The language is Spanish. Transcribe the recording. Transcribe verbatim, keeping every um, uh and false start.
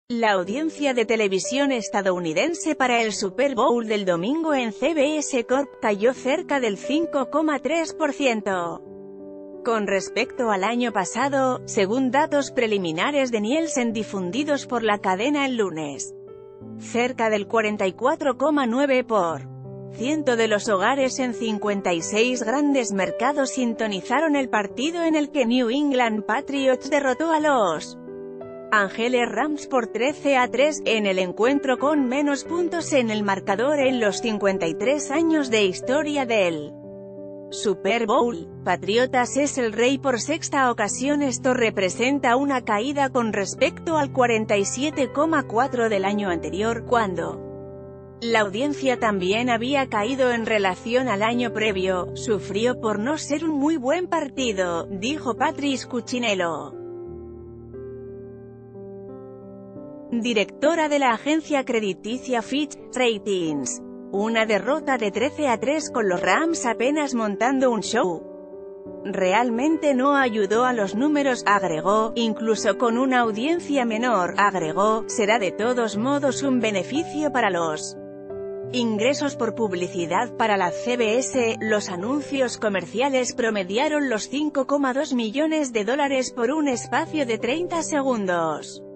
La audiencia de televisión estadounidense para el Super Bowl del domingo en C B S Corp cayó cerca del cinco coma tres por ciento. Con respecto al año pasado, según datos preliminares de Nielsen difundidos por la cadena el lunes. Cerca del cuarenta y cuatro coma nueve por ciento de los hogares en cincuenta y seis grandes mercados sintonizaron el partido en el que New England Patriots derrotó a los Ángeles Rams por trece a tres, en el encuentro con menos puntos en el marcador en los cincuenta y tres años de historia del Super Bowl. Patriotas es el rey por sexta ocasión. Esto representa una caída con respecto al cuarenta y siete coma cuatro del año anterior, cuando la audiencia también había caído en relación al año previo. Sufrió por no ser un muy buen partido, dijo Patrice Cuccinello, directora de la agencia crediticia Fitch Ratings. Una derrota de trece a tres con los Rams apenas montando un show realmente no ayudó a los números, agregó. Incluso con una audiencia menor, agregó, será de todos modos un beneficio para los ingresos por publicidad para la C B S. Los anuncios comerciales promediaron los cinco coma dos millones de dólares por un espacio de treinta segundos.